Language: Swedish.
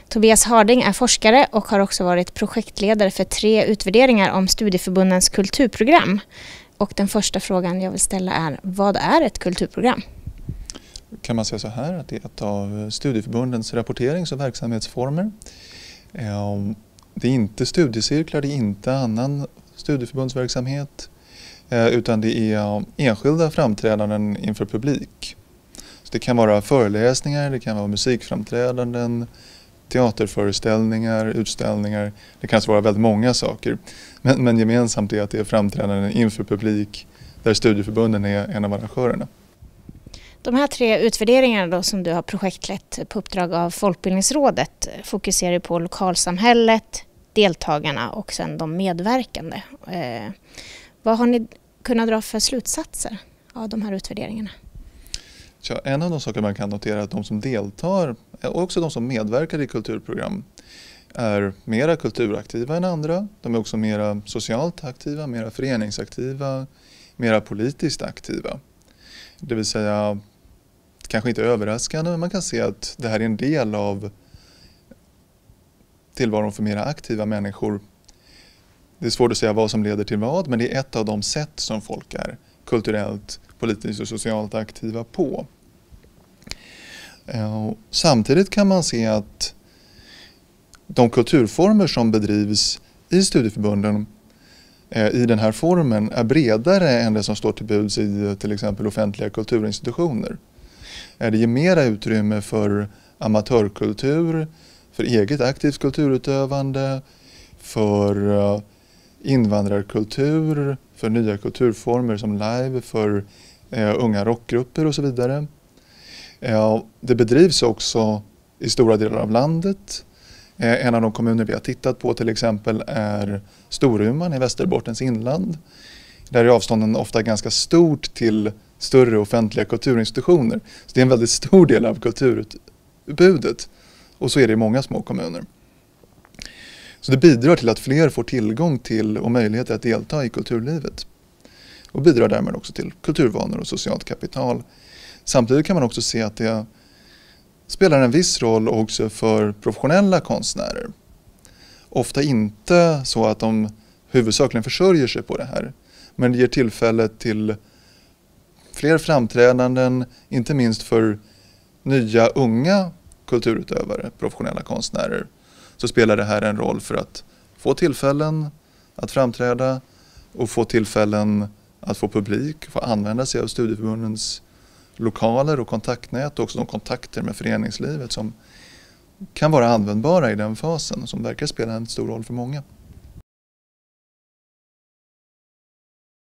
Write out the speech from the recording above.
Tobias Harding är forskare och har också varit projektledare för 3 utvärderingar om studieförbundens kulturprogram. Och den första frågan jag vill ställa är, vad är ett kulturprogram? Kan man säga så här att det är ett av studieförbundens rapporterings- och verksamhetsformer. Det är inte studiecirklar, det är inte annan studieförbundsverksamhet, utan det är enskilda framträdanden inför publik. Så det kan vara föreläsningar, det kan vara musikframträdanden, teaterföreställningar, utställningar. Det kan vara väldigt många saker. Men gemensamt är att det är framträdanden inför publik där studieförbunden är en av arrangörerna. De här 3 utvärderingarna då, som du har projektlett på uppdrag av Folkbildningsrådet fokuserar på lokalsamhället, deltagarna och sen de medverkande. Vad har ni kunnat dra för slutsatser av de här utvärderingarna? Ja, en av de saker man kan notera är att de som deltar och också de som medverkar i kulturprogram är mera kulturaktiva än andra. De är också mera socialt aktiva, mera föreningsaktiva, mera politiskt aktiva. Det vill säga, kanske inte överraskande, men man kan se att det här är en del av tillvaron för mera aktiva människor. Det är svårt att säga vad som leder till vad, men det är ett av de sätt som folk är kulturellt, politiskt och socialt aktiva på. Samtidigt kan man se att de kulturformer som bedrivs i studieförbunden i den här formen är bredare än det som står till buds i till exempel offentliga kulturinstitutioner. Det ger mera utrymme för amatörkultur, för eget aktivt kulturutövande, för invandrarkultur, för nya kulturformer som live, för unga rockgrupper och så vidare. Det bedrivs också i stora delar av landet. En av de kommuner vi har tittat på till exempel är Storuman i Västerbottens inland. Där är avstånden ofta ganska stort till större offentliga kulturinstitutioner. Så det är en väldigt stor del av kulturutbudet. Och så är det i många små kommuner. Så det bidrar till att fler får tillgång till och möjligheter att delta i kulturlivet. Och bidrar därmed också till kulturvanor och socialt kapital. Samtidigt kan man också se att det spelar en viss roll också för professionella konstnärer. Ofta inte så att de huvudsakligen försörjer sig på det här. Men det ger tillfälle till fler framträdanden, inte minst för nya unga kulturutövare, professionella konstnärer. Så spelar det här en roll för att få tillfällen att framträda och få tillfällen att få publik, få använda sig av studieförbundens lokaler och kontaktnät och också de kontakter med föreningslivet som kan vara användbara i den fasen och som verkar spela en stor roll för många.